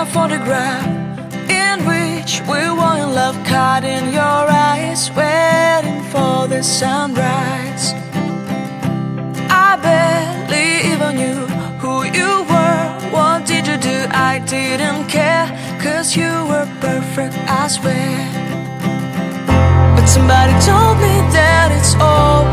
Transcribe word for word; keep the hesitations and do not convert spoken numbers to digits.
photograph in which we were in love, caught in your eyes, waiting for the sunrise. I barely even knew who you were. What did you do? I didn't care, 'cause you were perfect, I swear. But somebody told me that it's all